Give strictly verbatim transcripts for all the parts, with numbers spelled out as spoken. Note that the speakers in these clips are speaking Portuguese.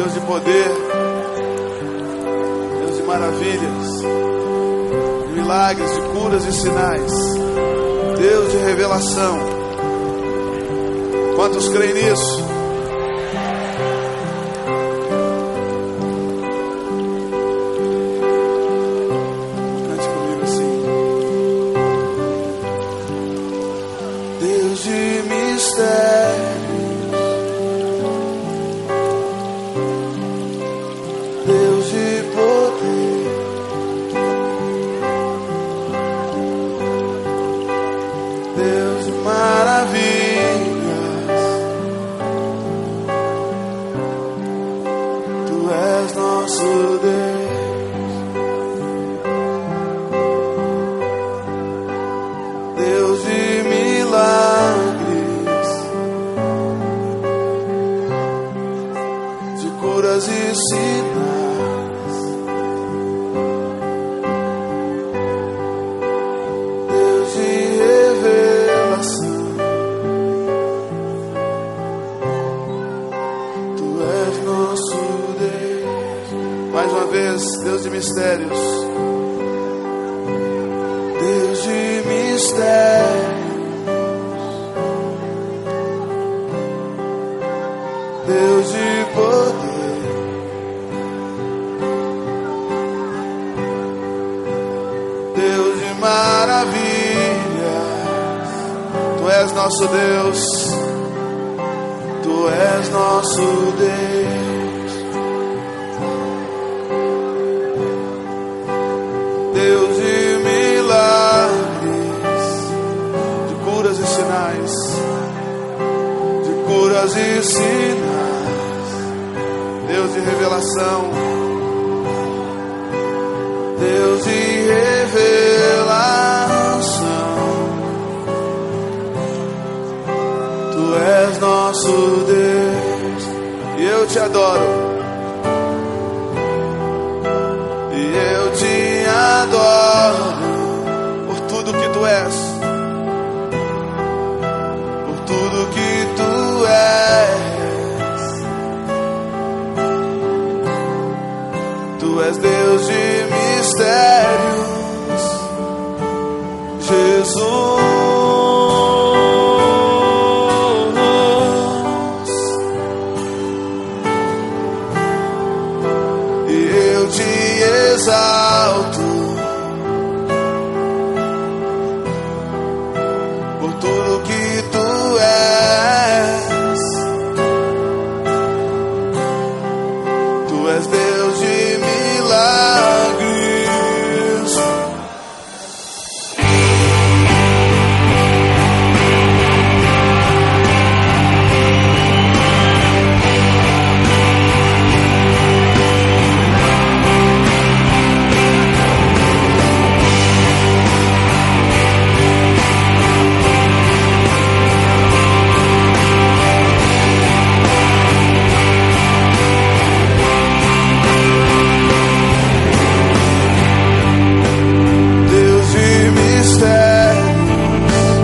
Deus de poder, Deus de maravilhas, de milagres, de curas e sinais, Deus de revelação. Quantos creem nisso? Cante comigo assim. Deus de mistério, Deus de poder, Deus de maravilhas, Tu és nosso Deus, Deus de milagres, de curas e sinais, Deus de revelação, Tu és nosso Deus. Mais uma vez, Deus de mistérios, Deus de mistérios, Deus de poder, Deus de maravilhas, Tu és nosso Deus, Tu és nosso Deus, Deus de milagres, de curas e sinais, de curas e sinais, Deus de revelação, Deus de revelação, Tu és nosso Deus, e eu te adoro, e eu te adoro, por tudo que Tu és, por tudo que Tu és, Tu és Deus de mistérios, Jesus. E eu te exalto por tudo que Tu és, Tu és Deus de milagres, Deus de mistérios,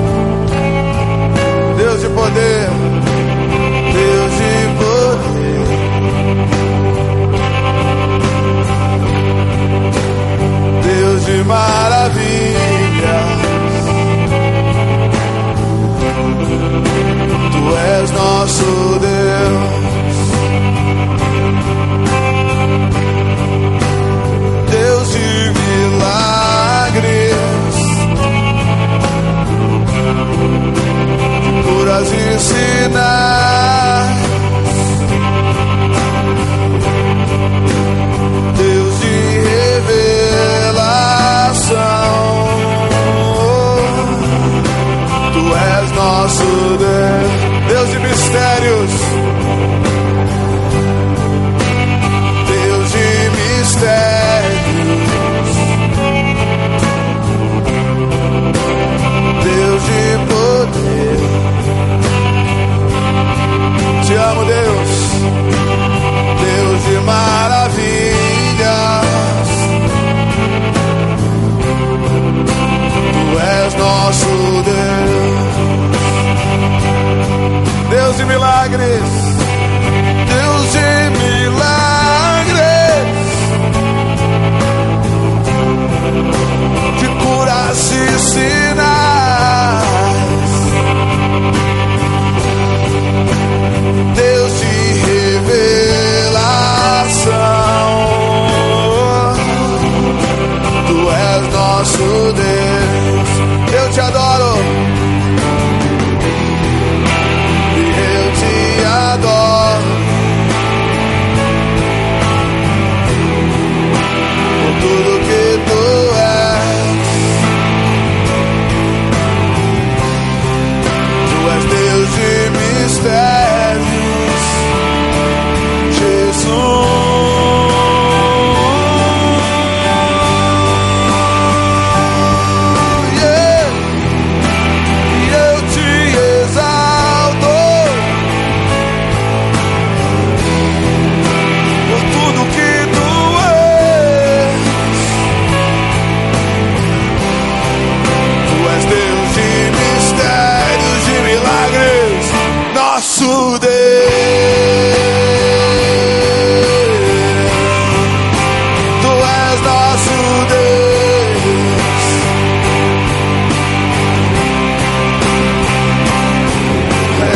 Deus de poder, Deus de poder, Deus de maravilhas, Tu és nosso Deus, Deus de milagres, curas e sinais, Deus de revelação, Tu és nosso Deus, Deus de mistérios, Deus de mistérios, Deus de poder. Te amo, Deus, Deus de maravilhas, Tu és nosso Deus, Deus de milagres, Deus de milagres. esses sinais. Deus de revelação, Tu és nosso Deus. Eu te adoro e eu te adoro por tudo que Tu és. Tu és Deus de mistérios, Jesus. Nosso Deus, Tu és nosso Deus. É.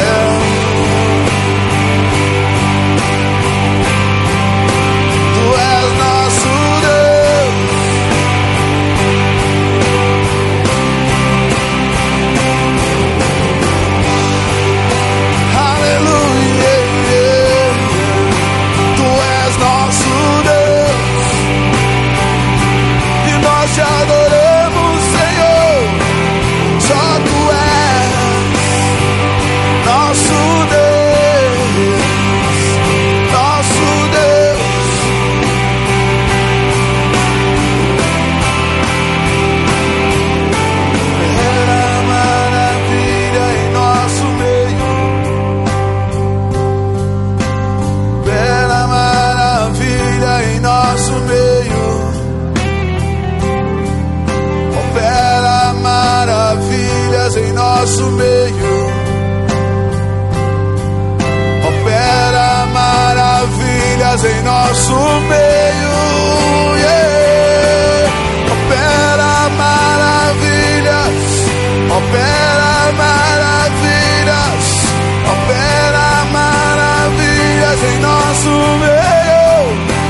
Tu és nosso Deus. Aleluia, Tu és nosso Deus e nós te adoramos, Senhor. Só Tu és nosso Deus, nosso Deus. Era maravilha em nosso meio. Bela maravilha em nosso meio. Opera maravilhas em nosso meio. Opera maravilhas em nosso meio. Yeah. Opera maravilhas. Opera maravilhas. Opera maravilhas em nosso meio.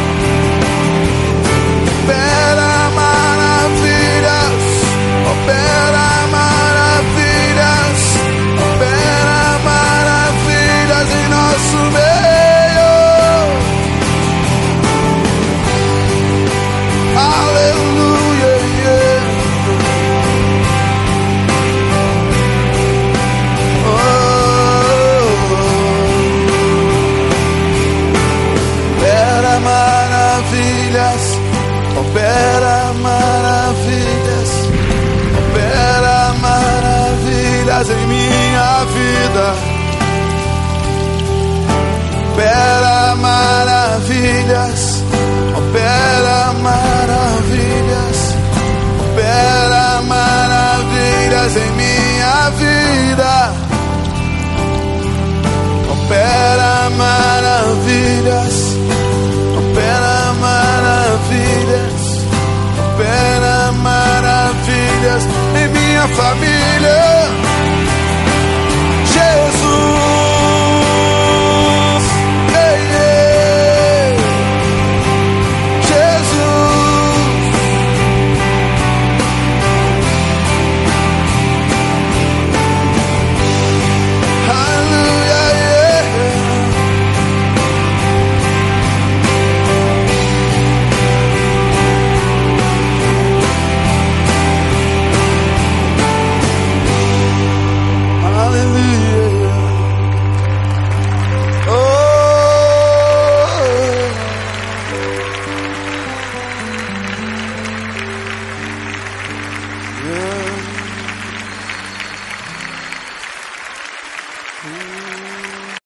Opera maravilhas. Opera maravilhas. Opera maravilhas em nosso meio. Aleluia, yeah. Oh. Opera maravilhas, opera maravilhas, opera maravilhas em minha vida. Opera maravilhas, opera maravilhas, opera maravilhas em minha vida. Opera maravilhas, opera maravilhas, opera maravilhas em minha família.